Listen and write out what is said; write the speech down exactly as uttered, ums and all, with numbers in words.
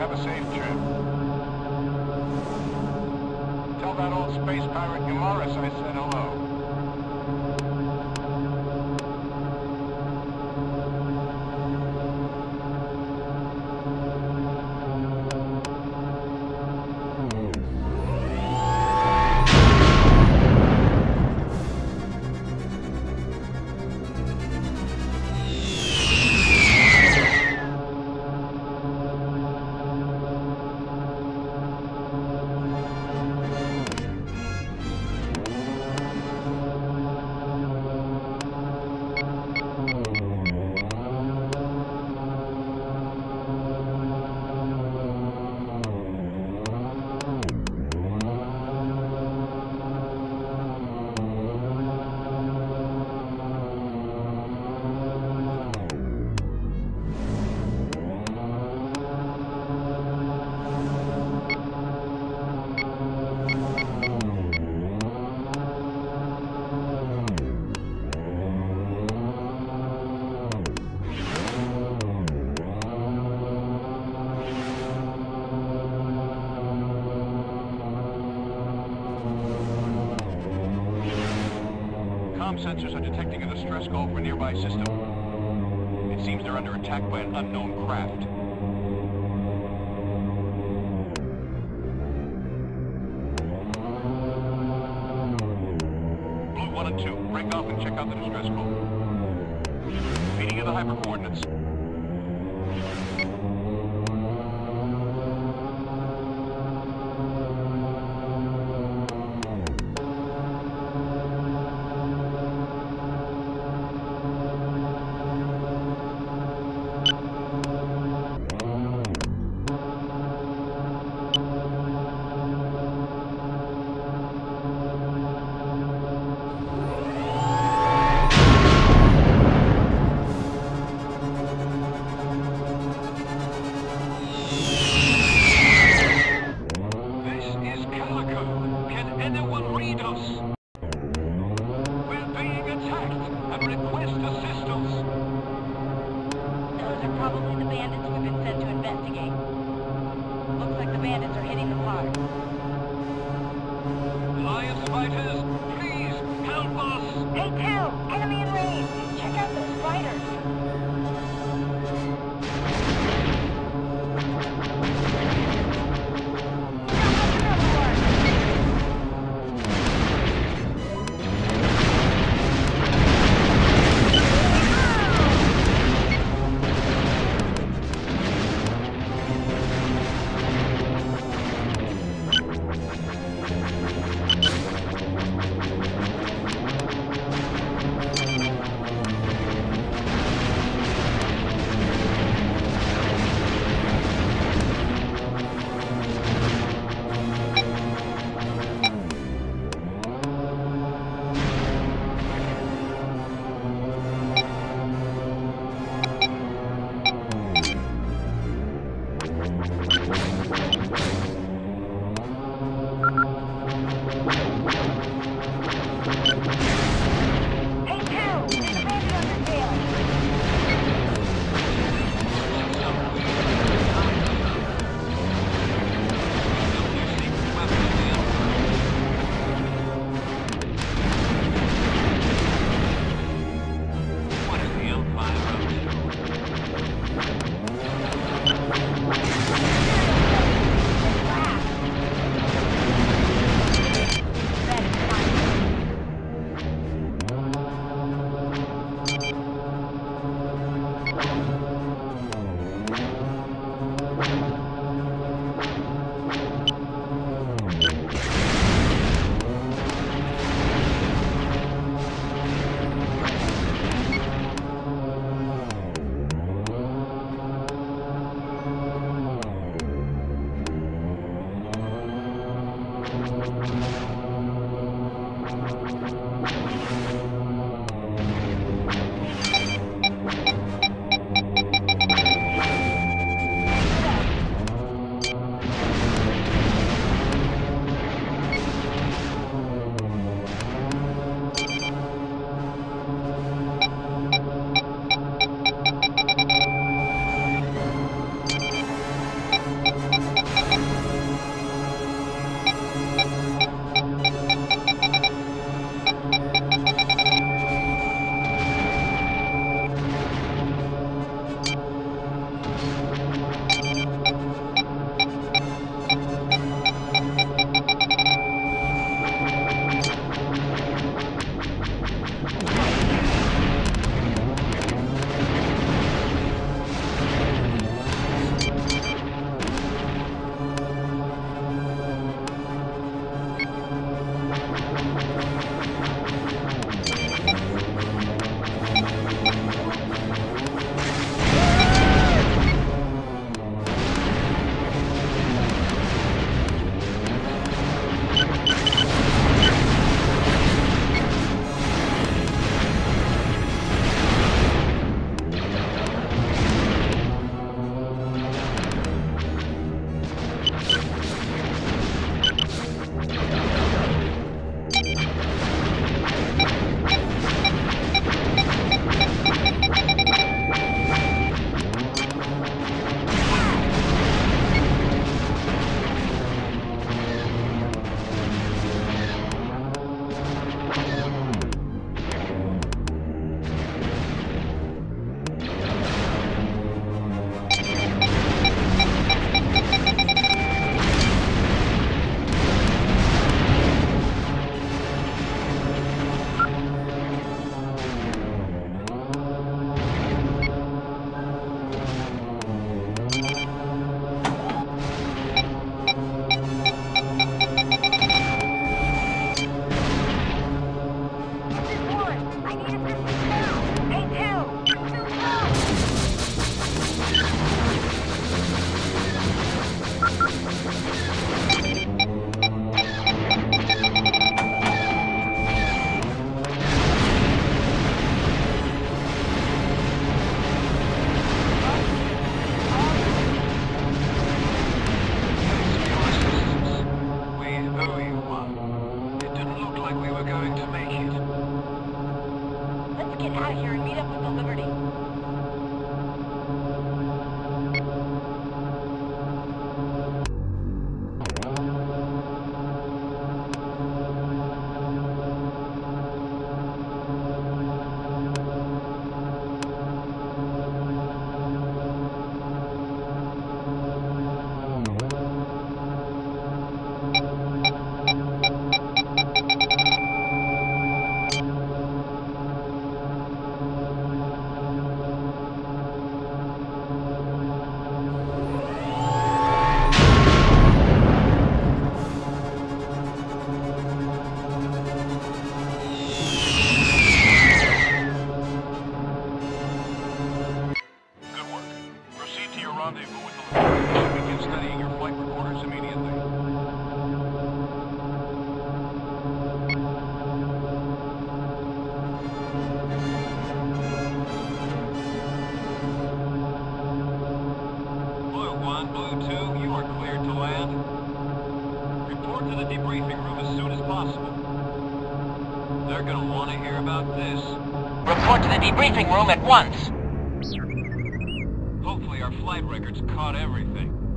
have a safe trip. Tell that old space pirate Morris I said hello. Sensors are detecting a distress call for a nearby system. It seems they're under attack by an unknown craft. Blue one and two, break off and check out the distress call. Feeding you the hyper coordinates. get out of here and meet up with the Liberty. Rendezvous with the Liberty. Begin studying your flight recorders immediately. Blue one, Blue two, you are cleared to land. Report to the debriefing room as soon as possible. They're gonna want to hear about this. Report to the debriefing room at once. Hopefully our flight records caught everything.